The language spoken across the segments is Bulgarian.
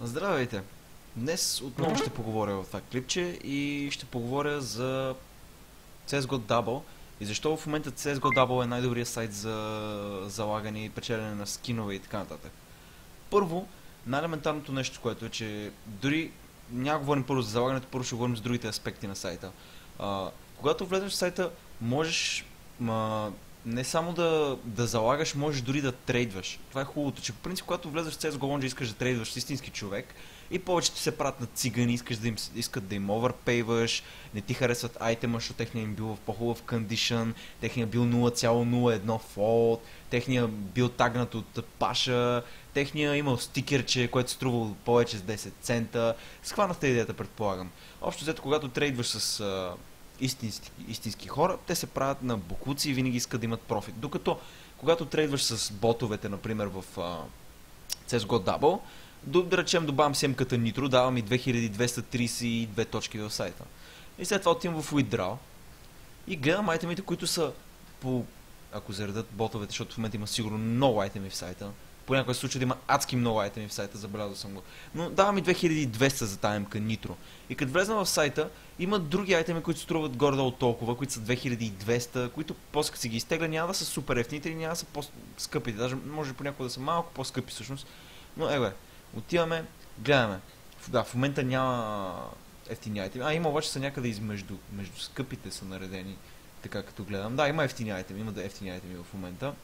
Здравейте! Днес отново ще поговоря в това клипче и ще поговоря за CSGO Double и защо в момента CSGO Double е най-добрият сайт за залагане и печелене на скинове и така нататък. Първо, най-елементарното нещо, което е, че дори няма говорим първо за залагането, първо ще говорим за другите аспекти на сайта. Когато влезеш в сайта, можеш не само да залагаш, можеш дори да трейдваш. Това е хубавото, че по принцип, когато влезеш в CSGO Launcher, искаш да трейдваш с истински човек и повечето се правят на цигани, искат да им оверпейваш, не ти харесват айтема, защото техният им бил в по-хубав кондишън, техният бил 0,01 фолд, техният бил тагнат от Паша, техният имал стикерче, което струвало повече с 10 цента. Схванахте идеята, предполагам. Общо взето, когато трейдваш с истински хора, те се правят на бокуци и винаги искат да имат профит. Докато, когато трейдваш с ботовете, например в CSGO Double, да речем добавям семката Nitro, давам и 2232 точки в сайта. И след това отивам в Withdraw и гледам айтемите, които са по... Ако заредат ботовете, защото в момента има сигурно много айтеми в сайта. По някой случай да има адски много айтеми в сайта, забелязал съм го. Но давам и 2200 за тази МК Nitro. И като влезна в сайта, има други айтеми, които струват горе-долу толкова, които са 2200, които после като си ги изтегля няма да са супер ефтините и няма да са по-скъпи. Даже може понякога да са малко по-скъпи всъщност. Но отиваме, гледаме. Да, в момента няма ефтини айтеми. Има обаче са някъде между скъпите са наредени. Така като гледам. Да, има ефтини айтеми, има да ефтини айтеми в момента.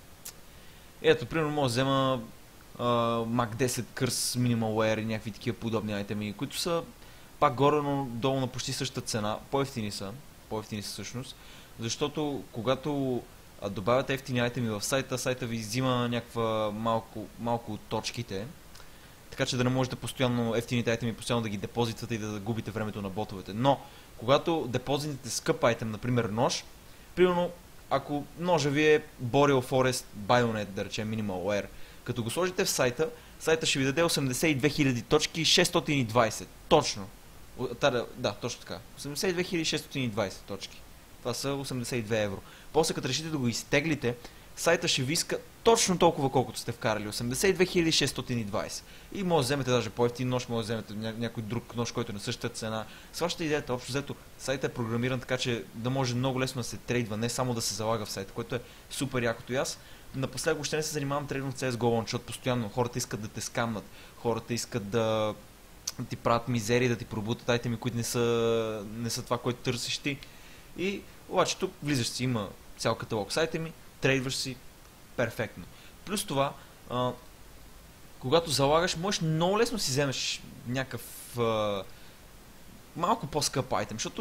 Ето, примерно мога да взема Mac 10 Curse Minimal Wear и някакви такива подобни айтеми, които са пак горе, но долу на почти същата цена. По-ефтини са всъщност, защото когато добавяте ефтини айтеми в сайта ви взима някаква малко от точките, така че да не можете постоянно ефтините айтеми постоянно да ги депозитвате и да губите времето на ботовете. Но, когато депозитите скъп айтем, например нож, примерно ако ножа ви е Boreal Forest Bayonet, да речем Minimal Wear, като го сложите в сайта ще ви даде 82 000 точки и 620. Точно. Да, точно така. 82 620 точки. Това са 82 евро. После като решите да го изтеглите, сайта ще ви иска точно толкова, колкото сте вкарали. 82 620. И може да вземете даже по-ефтин нож, може да вземете някой друг нож, който е на същата цена. Сващате идеята, общо взето, сайта е програмиран така, че да може много лесно да се трейдва, не само да се залага в сайта, което е супер якото. И аз напоследък още не се занимавам трейдвам в CSGO Launcher, защото постоянно хората искат да те скамнат, хората искат да ти правят мизери, да ти пробутат айтеми, които не са това, което търсиш ти. И обаче тук влизаш си, има цял каталог с айтеми, трейдваш си перфектно. Плюс това, когато залагаш, можеш много лесно си вземеш някакъв малко по-скъп айтем, защото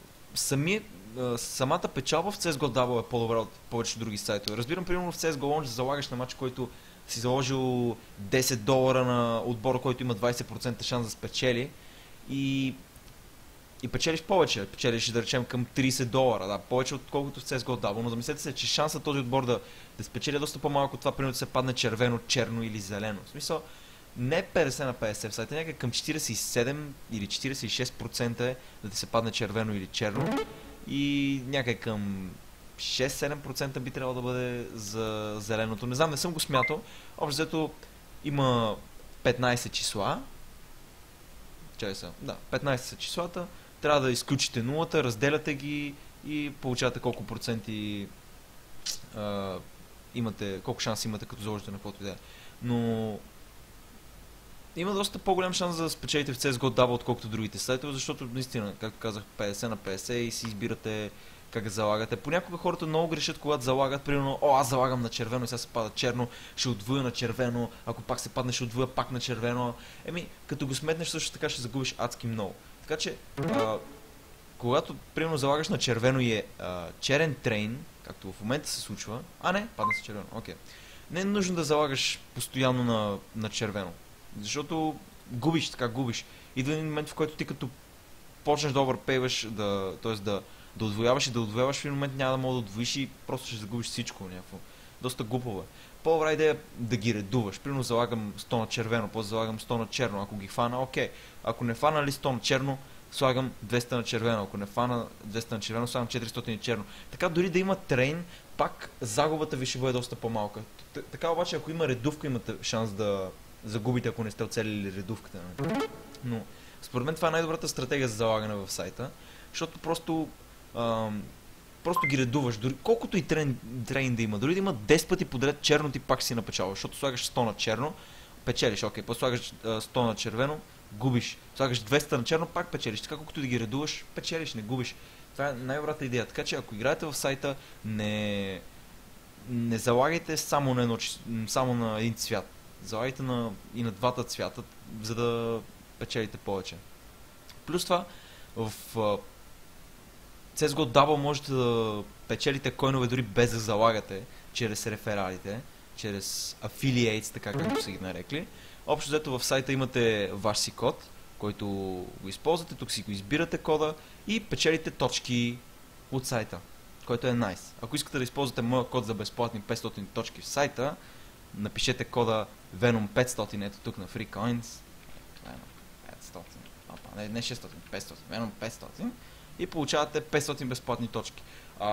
самата печалба в CSGO Double е по-добра от повечето други сайтове. Разбирам, примерно в CSGO Launch залагаш на матч, който си заложил $10 на отбора, който има 20% шанс да спечели и печелиш повече. Печелиш, да речем, към $30. Да, повече отколкото в CSGO Double, но замислете се, че шансът този отбор да спечели е доста по-малко от това, примерно да се падне червено, черно или зелено. В смисъл, не 50 на 50 в сайта, някъде към 47 или 46% е да ти се падне червено или черно и някъде към 6-7% би трябвало да бъде за зеленото. Не знам, не съм го смятал. Общо взето има 15 числа. Да, 15 са числата. Трябва да изключите нулата, разделяте ги и получавате колко проценти имате, колко шанс имате като заложите на каквото и да е. Но има доста по-голям шанс да спечелите в CSGO Double, отколкото другите сайтове, защото наистина, както казах, 50 на 50 и си избирате как да залагате. Понякога хората много грешат, когато залагат, примерно, аз залагам на червено и сега се пада черно, ще отвоя на червено, ако пак се падне, ще отвоя пак на червено. Като го сметнеш, също така ще загубиш адски много. Така че, когато, примерно, залагаш на червено и е черен трейн, както в момента се случва, падна се червено, окей. Не е нужно да залагаш постоянно на червено, защото губиш. Идва един момент, в който ти като почнеш да оверпейваш, т.е. да отвояваш в един момент няма да мога да отвоиш и просто ще загубиш всичко някакво. Доста глупаво е. По-добра идея да ги редуваш. Примерно залагам 100 на червено, после залагам 100 на черно. Ако ги фана, окей. Ако не фана ли 100 на черно, слагам 200 на червено. Ако не фана 200 на червено, слагам 400 на черно. Така дори да има трейн, пак загубата ви ще бъде доста по-малка. Така обаче, ако има редувка, имате шанс да загубите, ако не сте оцелили редувката. Нали? Но според мен това е най-добрата стратегия за залагане в сайта, защото просто ги редуваш. Дори, колкото и трейн да има, дори да има 10 пъти подред черно, ти пак си напечалваш, защото слагаш 100 на черно, печелиш, окей, после слагаш 100 на червено, губиш, слагаш 200 на черно, пак печелиш. Така колкото да ги редуваш, печелиш, не губиш. Това е най-добрата идея. Така че ако играете в сайта, не залагайте само на един цвят. Залагайте и на двата цвята, за да печелите повече. Плюс това, в CSGO Double можете да печелите койнове дори без да залагате, чрез рефералите, чрез affiliates, така както са ги нарекли. Общо взето в сайта имате ваш си код, който го използвате, тук си го избирате кода и печелите точки от сайта, който е nice. Ако искате да използвате моя код за безплатни 500 точки в сайта, напишете кода Venom500, ето тук на FreeCoins. 500, не 600, 500, Venom 500 и получавате 500 безплатни точки.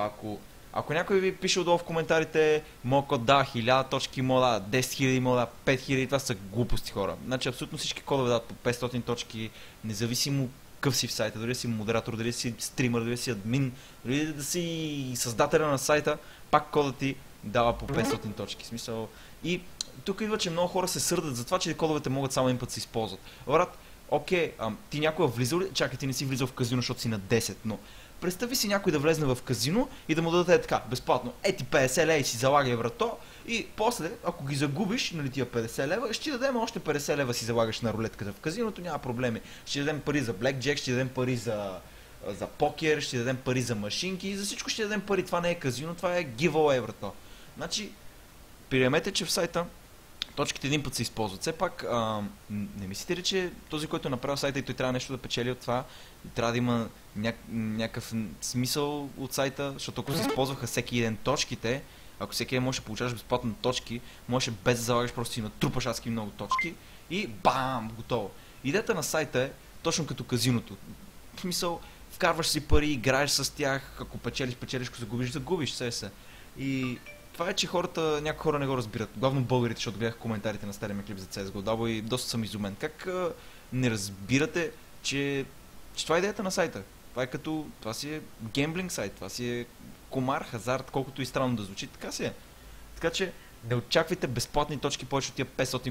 Ако някой ви пише отдолу в коментарите, моят код дава 1000 точки, моят дава 10 000, моят дава 5000, това са глупости, хора. Значи абсолютно всички кодове дават по 500 точки, независимо къв си в сайта, дали си модератор, дали си стример, дали си админ, дали да си създателя на сайта, пак кодът ти дава по 500 точки. В смисъл. И тук идва, че много хора се сърдат за това, че кодовете могат само един път да се използват. Брат, окей, ти някой е влизал ли? Чакай, ти не си влизал в казино, защото си на 10, но представи си някой да влезне в казино и да му даде така, безплатно, ети 50 лева и си залагай врато и после, ако ги загубиш, нали тия 50 лева, ще ти дадем още 50 лева си залагаш на рулетката в казиното, няма проблеми. Ще дадем пари за blackjack, ще дадем пари за покер, ще дадем пари за машинки, за всичко ще дадем пари. Това не е казино, това е giveaway, врато. Значи, приемете, че в сайта точките един път се използват. Все пак, не мислите ли, че този, който е направил сайта и той трябва нещо да печели от това, трябва да има някакъв смисъл от сайта, защото ако се използваха всеки ден точките, ако всеки ден можеш да получаваш безплатно точки, можеш без да залагаш, просто си натрупаш адски много точки и бам, готово. Идеята на сайта е точно като казиното. В смисъл, вкарваш си пари, играеш с тях, ако печелиш, ако загубиш, загубиш, се. И това е, че някои хора не го разбират. Главно българите, защото гледах коментарите на стария ми клип за CSGO Double и доста съм изумен. Как не разбирате, че това е идеята на сайта? Това си е гемблинг сайт, това си е комар, хазарт, колкото и странно да звучи, така си е. Така че не очаквайте безплатни точки повече от тия 500,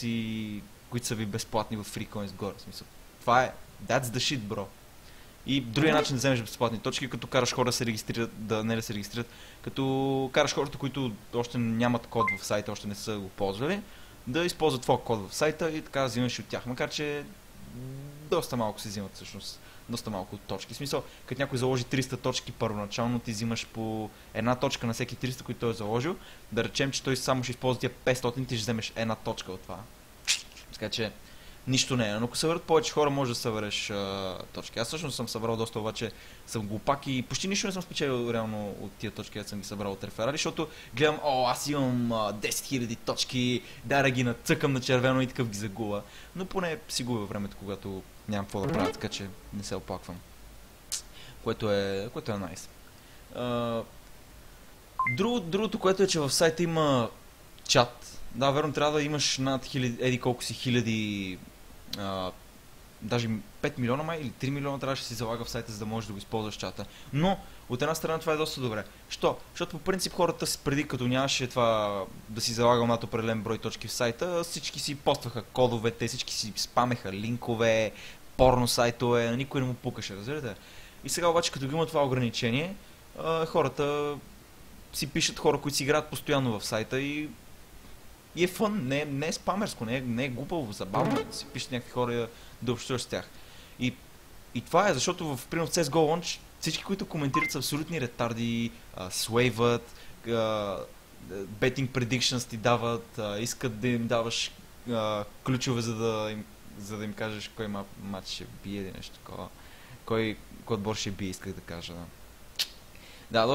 които са ви безплатни в FreeCoins горе. В смисъл, това е, that's the shit, bro. И другия начин да вземеш безплатни точки, като караш хора да се регистрират, да се регистрират, като караш хората, които още нямат код в сайта, още не са го ползвали, да използват твой код в сайта и така да взимаш от тях. Макар че доста малко се взимат всъщност, доста малко точки. В смисъл, като някой заложи 300 точки първоначално, ти взимаш по една точка на всеки 300, които той е заложил. Да речем, че той само ще използва тия 500, ти ще вземеш една точка от това. Така че нищо не е. Но ако съберат повече хора, може да събереш точки. Аз всъщност съм събрал доста, обаче съм глупак и почти нищо не съм спечелил реално от тия точки, аз съм ги събрал от реферали, защото гледам, аз имам 10 000 точки, да ги нацъкам на червено и такъв ги загуба. Но поне си губя времето, когато нямам какво да правя, така че не се оплаквам. Което е nice. Другото, което е, че в сайта има чат. Да, верно, трябва да имаш над колко си хиляди, даже 5 милиона май или 3 милиона трябваше да си залага в сайта, за да можеш да го използваш чата. Но от една страна това е доста добре. Защото по принцип хората преди като нямаше това да си залагал над определен брой точки в сайта, всички си постваха кодовете, всички си спамеха линкове, порно сайтове, никой не му пукаше, разбирате? И сега обаче като го има това ограничение, хората си пишат хора, които си играят постоянно в сайта и е фън, не е спамерско, не е глупаво, забавно да си пишат някакви хора да общуваш с тях. И това е, защото в пример в CSGO Launch всички, които коментират са абсолютни ретарди, свейват, betting predictions ти дават, искат да им даваш ключове, за да им кажеш кой матч ще бие или нещо такова. Кой отбор ще бие, исках да кажа. Да,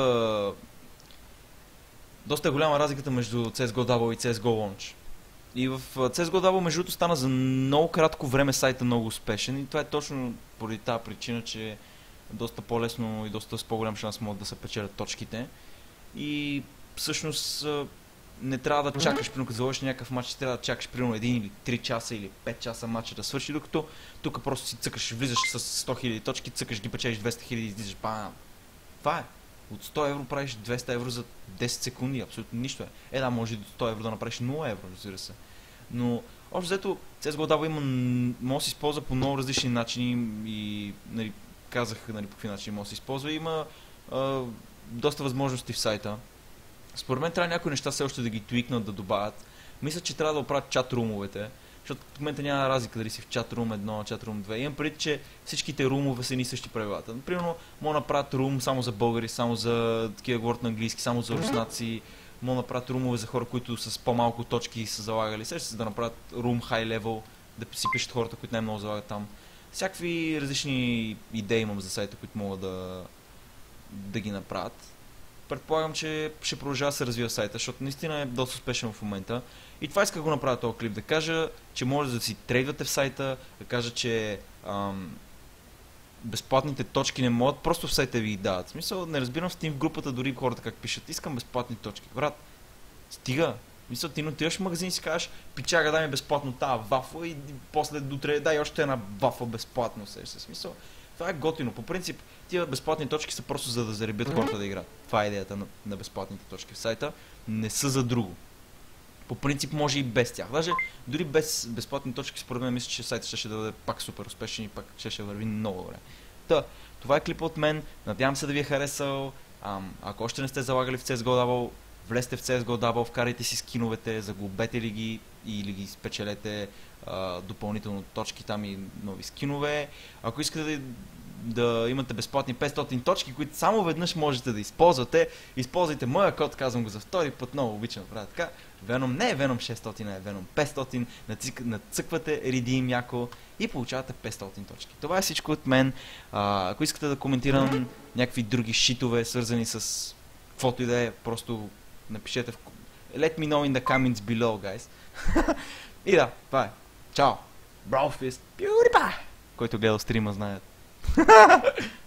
доста е голяма разликата между CSGO Double и CSGO Launch. И в CSGO Double между другото стана за много кратко време сайта много успешен и това е точно поради тази причина, че е доста по-лесно и доста с по-голям шанс могат да се печелят точките. И всъщност не трябва да чакаш, примерно като заложиш някакъв матч, трябва да чакаш примерно 1 или 3 часа или 5 часа матча да свърши, докато тук просто си цъкаш, влизаш с 100 000 точки, цъкаш ги, печелиш 200 000 и излизаш, бам. Това е. От 100 евро правиш 200 евро за 10 секунди, абсолютно нищо е. Да, може и до 100 евро да направиш 0 евро, разбира се. Но, общо взето, CSGO DABO може да се използва по много различни начини и, нали, казах, нали, по какви начини може да се използва. Има доста възможности в сайта. Според мен трябва някои неща все още да ги твикнат, да добавят. Мисля, че трябва да оправят чат-румовете, защото в момента няма разлика дали си в чат-рум 1, чат-рум 2. Имам преди, че всичките румове са едни същи правилата. Примерно, могат да направят рум само за българи, само за такива говорят на английски, само за руснаци. Могат да направят румове за хора, които с по-малко точки са залагали. Сега ще се да направят рум high level, да си пишат хората, които най-много залагат там. Всякакви различни идеи имам за сайта, които могат да ги направят. Предполагам, че ще продължава да се развива сайта, защото наистина е доста успешен в момента. И това иска да го направя този клип, да кажа, че може да си трейдвате в сайта, да кажа, че безплатните точки не могат, просто в сайта ви ги дават. В смисъл, не разбирам в Steam в групата дори хората как пишат, искам безплатни точки. Брат, стига. Мисля, ти отиваш в магазин и си кажеш, пичага, дай ми безплатно тази вафла и после дотре дай още една вафла безплатно. Смисъл, това е готино. По принцип, тия безплатни точки са просто за да заребят хората да играят. Това е идеята на безплатните точки в сайта. Не са за друго. По принцип може и без тях. Даже дори без безплатни точки, според мен, мисля, че сайта ще да бъде пак супер успешен и пак ще върви много добре. Това е клип от мен. Надявам се да ви е харесал. Ако още не сте залагали в CSGO DABO, влезте в CSGO DABO, вкарайте си скиновете, загубете ли ги или ги спечелете допълнително точки там и нови скинове. Ако искате да имате безплатни 500 точки, които само веднъж можете да използвате, използвайте моя код, казвам го за втори път, много обичам да правя така. Venom не е Venom 600, а е Venom 500, нацъквате Redeem яко и получавате 500 точки. Това е всичко от мен. Ако искате да коментирам някакви други шитове, свързани с каквото и да е, просто напишете в... Let me know in the comments below, guys. И да, това е. Чао! Brofist! PewDiePie! Който гледал стрима знаят.